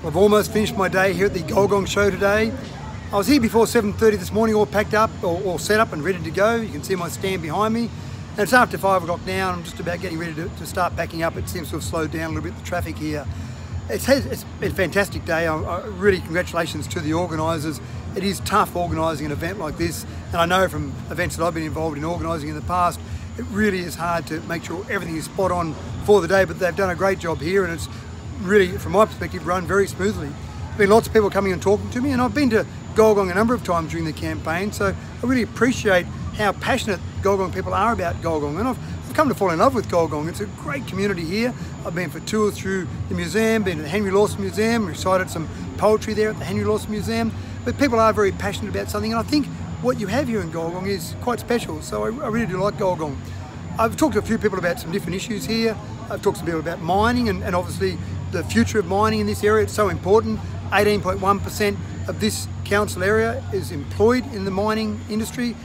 I've almost finished my day here at the Golgong Show today. I was here before 7:30 this morning, all packed up, all set up and ready to go. You can see my stand behind me. And it's after 5 o'clock now, and I'm just about getting ready to start packing up. It seems to have slowed down a little bit, the traffic here. It's been a fantastic day. Really congratulations to the organisers. It is tough organising an event like this, and I know from events that I've been involved in organising in the past, it really is hard to make sure everything is spot on for the day, but they've done a great job here, and it's really, from my perspective, run very smoothly. There's been lots of people coming and talking to me, and I've been to Golgong a number of times during the campaign, so I really appreciate how passionate Golgong people are about Golgong, and I've come to fall in love with Golgong. It's a great community here. I've been for tours through the museum, been to the Henry Lawson Museum, recited some poetry there at the Henry Lawson Museum, but people are very passionate about something, and I think what you have here in Golgong is quite special, so I really do like Golgong. I've talked to a few people about some different issues here. I've talked to people about mining and obviously the future of mining in this area. It's so important. 18.1% of this council area is employed in the mining industry.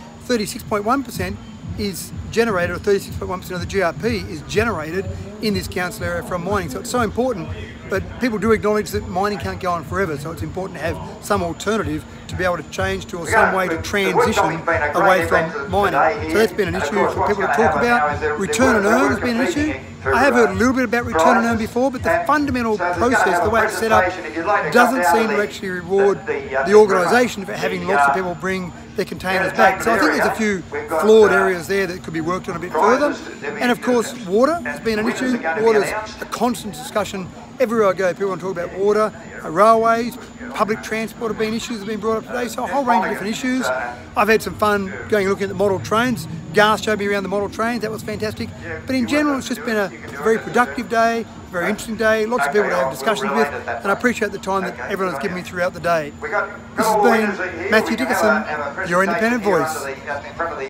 36.1% is generated, or 36.1% of the GRP is generated in this council area from mining. So it's so important, but people do acknowledge that mining can't go on forever, so it's important to have some alternative to be able to change to, or some way to transition away from mining. So that's been an issue for people to talk about. Return and earn has been an issue. I have heard a little bit about return and earn before, but the fundamental process, the way it's set up, doesn't seem to actually reward the organisation for having lots of people bring their containers back. So I think there's a few flawed areas there that could be worked on a bit further. And of course, water has been an issue. Water is a constant discussion. Everywhere I go, people want to talk about water. Railways, public transport have been issues that have been brought up today, so a whole range of different issues. I've had some fun going and looking at the model trains. Gas showed me around the model trains, that was fantastic. But in general, it's just been a very productive day, very interesting day, lots of people to have discussions with, and I appreciate the time that everyone has given me throughout the day. This has been Matthew Dickerson, your independent voice.